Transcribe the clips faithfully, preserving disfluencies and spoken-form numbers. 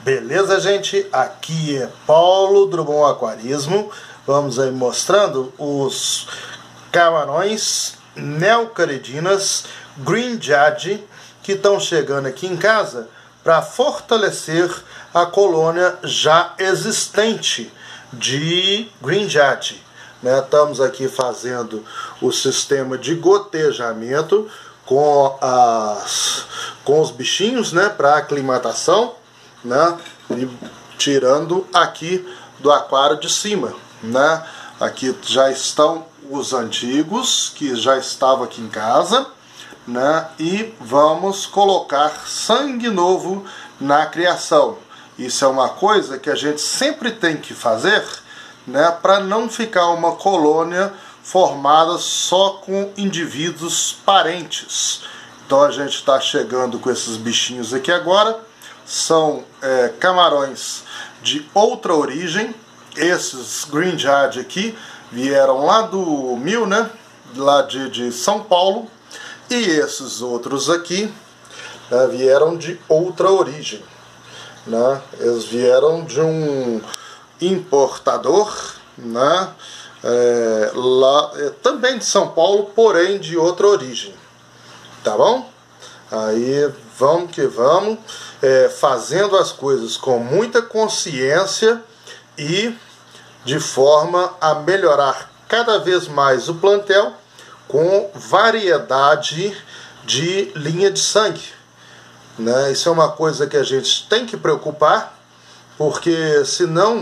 Beleza, gente? Aqui é Paulo do Bom Aquarismo. Vamos aí mostrando os camarões neocaridinas Green Jade que estão chegando aqui em casa para fortalecer a colônia já existente de Green Jade. Né? Estamos aqui fazendo o sistema de gotejamento com, as, com os bichinhos, né, para aclimatação, né, e tirando aqui do aquário de cima, né. Aqui já estão os antigos que já estavam aqui em casa, né, e vamos colocar sangue novo na criação. Isso é uma coisa que a gente sempre tem que fazer, né, para não ficar uma colônia formada só com indivíduos parentes. Então a gente está chegando com esses bichinhos aqui agora. São é, camarões de outra origem. Esses Green Jade aqui vieram lá do Mil, né? Lá de, de São Paulo. E esses outros aqui, né, vieram de outra origem, né? Eles vieram de um importador, né? É, lá, é, também de São Paulo, porém de outra origem. Tá bom? Aí vamos que vamos, é, fazendo as coisas com muita consciência e de forma a melhorar cada vez mais o plantel com variedade de linha de sangue, né? Isso é uma coisa que a gente tem que preocupar, porque senão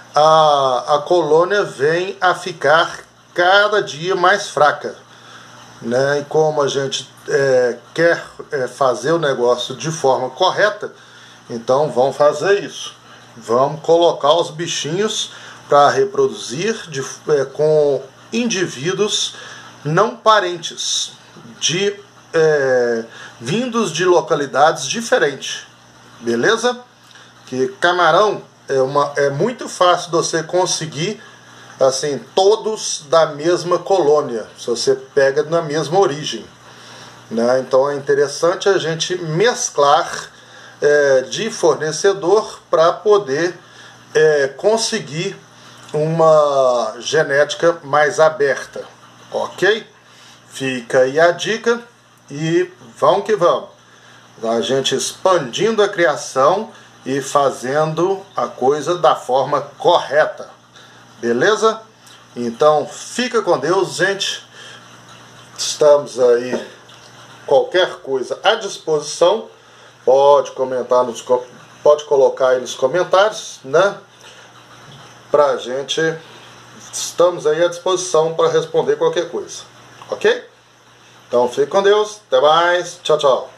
a, a colônia vem a ficar cada dia mais fraca, né? E como a gente é, quer é, fazer o negócio de forma correta, então vamos fazer isso. Vamos colocar os bichinhos para reproduzir de, é, com indivíduos não parentes, de, é, vindos de localidades diferentes. Beleza? Que camarão é, uma, é muito fácil de você conseguir assim, todos da mesma colônia, se você pega na mesma origem, né? Então é interessante a gente mesclar é, de fornecedor para poder é, conseguir uma genética mais aberta, ok? Fica aí a dica e vamos que vamos. A gente expandindo a criação e fazendo a coisa da forma correta. Beleza? Então fica com Deus, gente. Estamos aí, qualquer coisa à disposição. Pode comentar, nos, pode colocar aí nos comentários, né? Pra gente, estamos aí à disposição para responder qualquer coisa. Ok? Então fique com Deus. Até mais. Tchau, tchau.